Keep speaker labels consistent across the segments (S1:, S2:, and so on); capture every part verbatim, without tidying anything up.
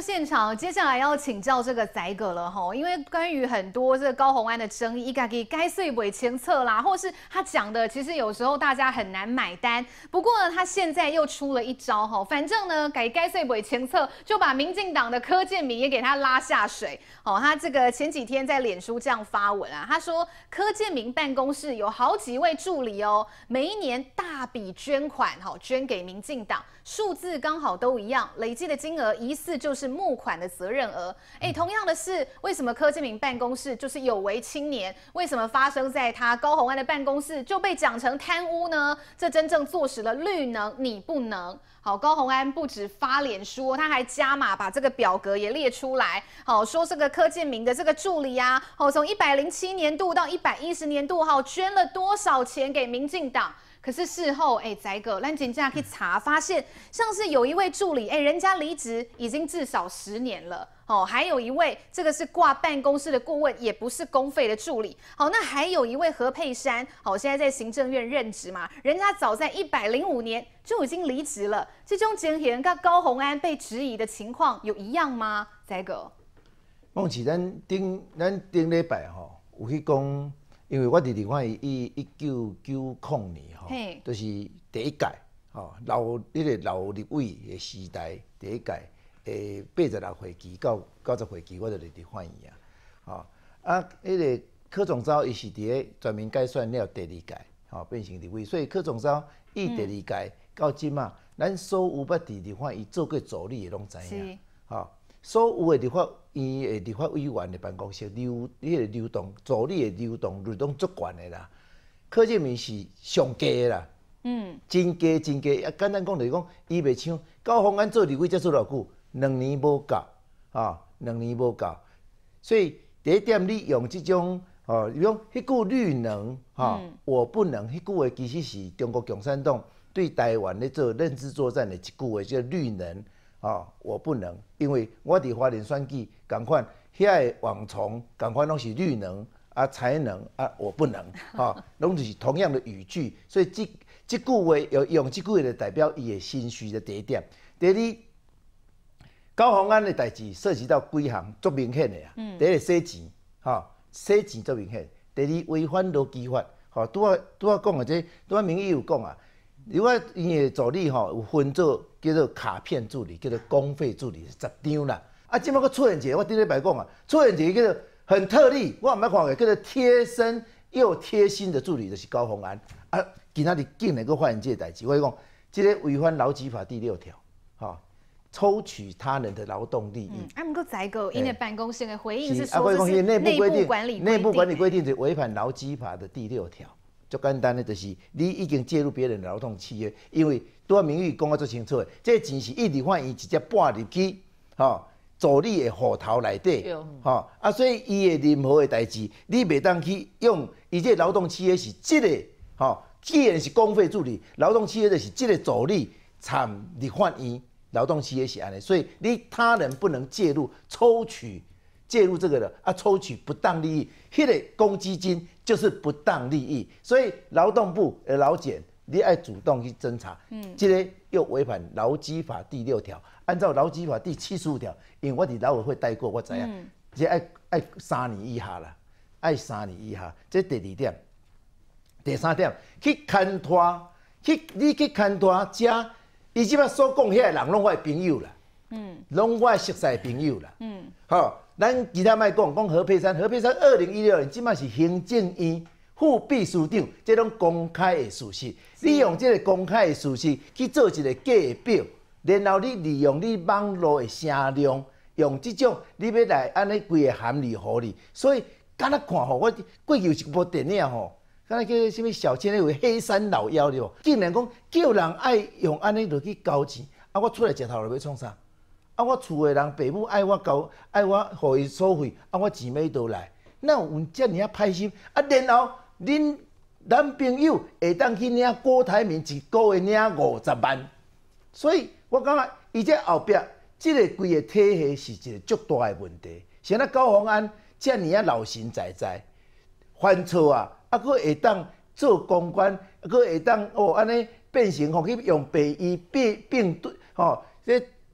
S1: 现场，接下来要请教这个宰哥了哈，因为关于很多这个高虹安的争议，该给该税尾前策啦，或是他讲的，其实有时候大家很难买单。不过呢，他现在又出了一招哈，反正呢改该税尾前策，就把民进党的柯建铭也给他拉下水。哦，他这个前几天在脸书这样发文啊，他说柯建铭办公室有好几位助理哦，每一年大笔捐款，好捐给民进党，数字刚好都一样，累计的金额疑似就是募款的责任额。哎，同样的是，为什么柯建铭办公室就是有为青年，为什么发生在他高虹安的办公室就被讲成贪污呢？这真正坐实了绿能你不能。好，高虹安不止发脸书，他还加码把这个表格也列出来。好，说这个柯建铭的这个助理啊，好，从一百零七年度到一百一十年度，好，捐了多少钱给民进党？可是事后，哎、欸，宰哥，咱真正去查，发现像是有一位助理，哎、欸，人家离职已经至少十年了。哦，还有一位，这个是挂办公室的顾问，也不是公费的助理。好，那还有一位何佩珊，好，现在在行政院任职嘛，人家早在一百零五年就已经离职了。这种情形跟高虹安被质疑的情况有一样吗？宰哥，
S2: 梦琪，咱顶咱顶礼拜吼，有去讲，因为我伫立法院以一九九零年吼，就是第一届吼老迄个老立委的时代第一届。诶，八十六岁期到九十岁期，我就入立法院啊。吼啊，迄个柯总召伊是伫咧全面改选了第二届，吼变成立委，所以柯总召伊第二届到即嘛，咱所有捌伫立法院做过助理的拢知影。吼，所有的立法院的立法委员的办公室流，迄个流动助理的流动率拢足悬的啦。柯建铭是上低的啦，嗯，真低真低。啊，简单讲就是讲，伊袂像高虹安做立委才做偌久。两年无够，啊，两年无够，所以第一点，你用这种，哦，你讲迄句绿能，哈、嗯，我不能，迄句话其实是中国共产党对台湾咧做认知作战的一句话，叫绿能，啊，我不能，因为我伫花莲选举，共款遐个网虫，共款拢是绿能啊，才能啊，我不能，哈，拢就是同样的语句，所以这这句话有用这句话来代表伊的心虚的第一点，第二。高虹安的代志涉及到几项足明显的啊，嗯、第一个洗钱，吼，洗钱足明显；第二违反劳基法，吼，拄啊拄啊讲的这，拄啊民意有讲啊，如果伊的助理吼有分做叫做卡片助理，叫做公费助理，十张啦。啊，即摆佫出现一个，我顶礼拜讲啊，出现一个叫做很特例，我毋捌看过，叫做贴身又贴心的助理，就是高虹安。啊，今仔日竟然佫发现这个代志，我讲，这个违反劳基法第六条，吼。抽取他人的劳动利益。嗯，啊，不过宰哥因为办公室的回应是说这是内部管理内部管理规定是违反劳基法的第六条。最简单的就是你已经介入别人的劳动契约，因为拄啊名誉讲啊最清楚的，这钱是一直换伊直接拨入去，吼，助理的户头内底，吼啊，所以伊的任何的代志，你袂当去用伊这劳动契约是这个，吼，既然是公费助理，劳动契约就是这个助理参立法院。劳动契约是安尼，所以你他人不能介入抽取介入这个的啊，抽取不当利益，迄、那个公积金就是不当利益，所以劳动部的劳检你爱主动去侦查，嗯，这个又违反劳基法第六条，按照劳基法第七十五条，因为我伫劳委会待过，我知影，嗯、这爱爱三年以下啦，爱三年以下，这第二点，第三点去牵拖，去你去牵拖加。伊即摆所讲遐个人，拢我的朋友啦，嗯，拢我熟悉的朋友啦，嗯，好，咱其他莫讲，讲何佩珊，何佩珊二零一六年即摆是行政院副秘书长，这种公开的事实，你用这个公开的事实去做一个计表，然后你利用你网络的声量，用这种你要来安尼规个含义互你，所以敢若看吼，我过去有一部电影吼。敢若叫什么小千那位黑山老妖对无？竟然讲叫人爱用安尼落去交钱，啊！我出来食头路要创啥？啊！我厝的人爸母爱我交，爱我互伊所费，啊！我钱要倒来，哪有遮尔啊歹心？啊！然后恁男朋友会当去领郭台铭一个月领五十万，所以我感觉伊这后壁这个规个体系是一个足大的问题。像咱高虹安遮尔啊老神在在，犯错啊！啊，佫会当做公关，佫会当哦，安尼变成吼去用白衣并并对吼，这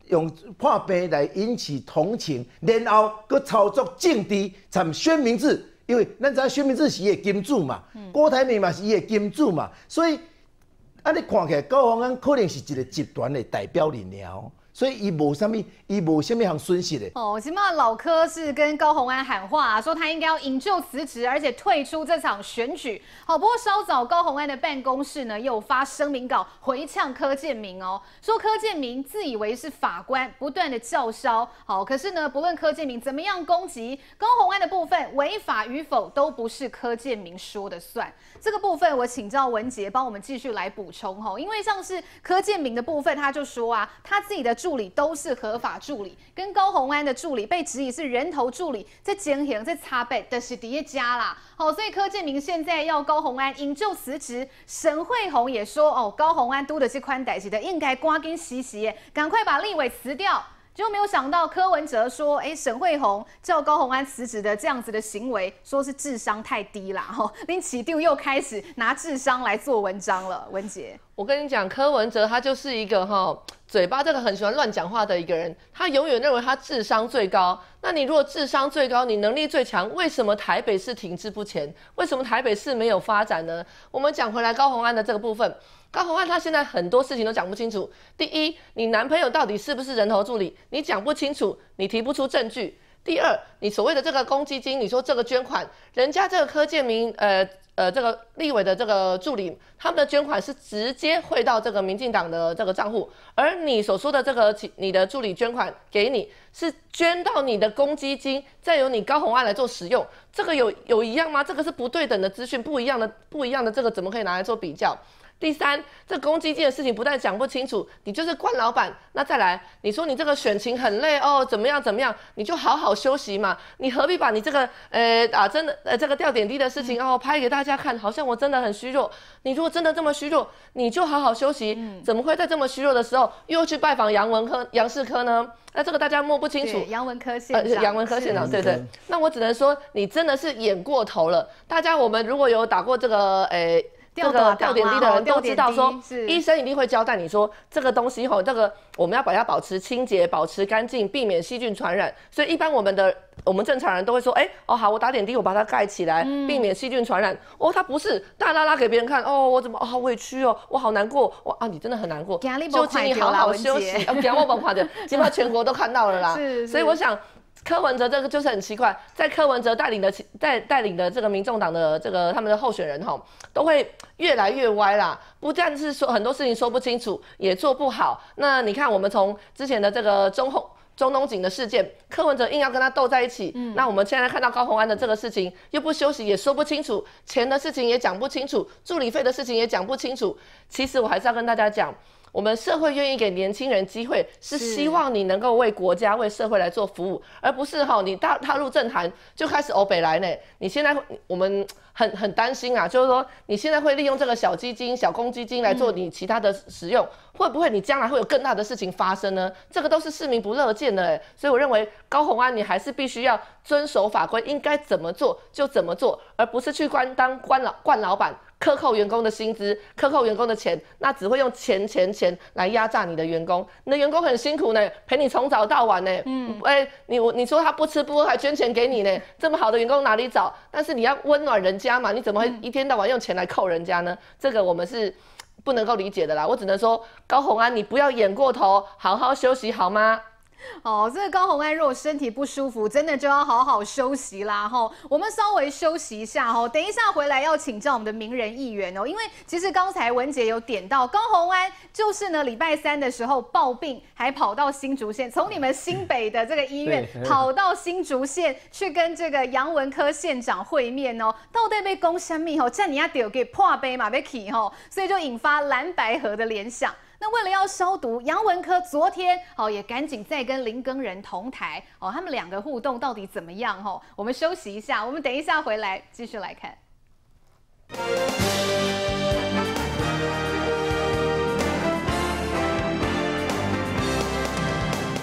S2: 用破病来引起同情，然后佮操作政治，参宣明志，因为咱知宣明志是伊的金主嘛，嗯、郭台铭嘛是伊的金主嘛，所以啊，你看起来高虹安可能是一个集团的代表人了。所以伊无啥物，伊无啥物项损失的。
S1: 哦，起码老柯是跟高虹安喊话、啊，说他应该要引咎辞职，而且退出这场选举。好，不过稍早高虹安的办公室呢，又发声明稿回呛柯建铭哦，说柯建铭自以为是法官，不断的叫嚣。好，可是呢，不论柯建铭怎么样攻击高虹安的部分，违法与否都不是柯建铭说的算。这个部分我请教文杰帮我们继续来补充哈，因为像是柯建铭的部分，他就说啊，他自己的助理都是合法助理，跟高虹安的助理被质疑是人头助理，在经营在差别的是第一家啦。好，所以柯建铭现在要高虹安引咎辞职，沈慧虹也说哦，高虹安督的这款代志的应该赶紧洗洗，赶快把立委辞掉。结果没有想到，柯文哲说：“哎，沈慧虹叫高虹安辞职的这样子的行为，说是智商太低啦。”哈，林启定又开始拿智商来做文章了。文杰，
S3: 我跟你讲，柯文哲他就是一个哈嘴巴这个很喜欢乱讲话的一个人，他永远认为他智商最高。那你如果智商最高，你能力最强，为什么台北市停滞不前？为什么台北市没有发展呢？我们讲回来高虹安的这个部分。高虹安他现在很多事情都讲不清楚。第一，你男朋友到底是不是人头助理，你讲不清楚，你提不出证据。第二，你所谓的这个公积金，你说这个捐款，人家这个柯建铭，呃呃，这个立委的这个助理，他们的捐款是直接汇到这个民进党的这个账户，而你所说的这个你的助理捐款给你，是捐到你的公积金，再由你高虹安来做使用，这个有有一样吗？这个是不对等的资讯，不一样的不一样的这个怎么可以拿来做比较？第三，这公积金的事情不但讲不清楚，你就是官老板。那再来，你说你这个选情很累哦，怎么样怎么样，你就好好休息嘛。你何必把你这个呃啊真的呃这个掉点滴的事情哦拍给大家看，好像我真的很虚弱。你如果真的这么虚弱，你就好好休息。嗯、怎么会在这么虚弱的时候又去拜访杨文科、杨世科呢？那这个大家摸不清楚。
S1: 杨文科县长，
S3: 呃，杨文科县长，对对。那我只能说，你真的是演过头了。大家，我们如果有打过这个呃。这个吊点滴的人都知道说，医生一定会交代你说，这个东西吼，这个我们要把它保持清洁、保持干净，避免细菌传染。所以一般我们的我们正常人都会说，哎、欸，哦好，我打点滴，我把它盖起来，嗯、避免细菌传染。哦，他不是大拉拉给别人看，哦，我怎么哦好委屈哦，我好难过，哇啊，你真的很难过，就请你好好休息。啊，给我不垮的，基本上全国都看到了啦。是，所以我想。柯文哲这个就是很奇怪，在柯文哲带领的带带领的这个民众党的这个他们的候选人哈，都会越来越歪啦。不但是说很多事情说不清楚，也做不好。那你看，我们从之前的这个中后中东锦的事件，柯文哲硬要跟他斗在一起。嗯、那我们现在看到高虹安的这个事情，又不休息，也说不清楚，钱的事情也讲不清楚，助理费的事情也讲不清楚。其实我还是要跟大家讲。我们社会愿意给年轻人机会，是希望你能够为国家、为社会来做服务，而不是哈你踏踏入政坛就开始欧北来呢。你现在我们很很担心啊，就是说你现在会利用这个小基金、小公积金来做你其他的使用，嗯、会不会你将来会有更大的事情发生呢？这个都是市民不乐见的哎。所以我认为高虹安你还是必须要遵守法规，应该怎么做就怎么做，而不是去官当官老惯老板。克扣员工的薪资，克扣员工的钱，那只会用钱钱钱来压榨你的员工。你的员工很辛苦呢，陪你从早到晚呢。嗯，哎、欸，你你说他不吃不喝还捐钱给你呢，这么好的员工哪里找？但是你要温暖人家嘛，你怎么会一天到晚用钱来扣人家呢？这个我们是不能够理解的啦。我只能说，高虹安，你不要演过头，好好休息好吗？
S1: 哦，这个高虹安如果身体不舒服，真的就要好好休息啦吼。我们稍微休息一下吼，等一下回来要请教我们的名人议员哦，因为其实刚才文姐有点到高虹安，就是呢礼拜三的时候抱病，还跑到新竹县，从你们新北的这个医院跑到新竹县去跟这个杨文科县长会面哦，到底被攻什么吼？这你要丢给破杯嘛，被起吼，所以就引发蓝白合的联想。那为了要消毒，杨文科昨天哦也赶紧再跟林耕仁同台哦，他们两个互动到底怎么样？哦，我们休息一下，我们等一下回来继续来看。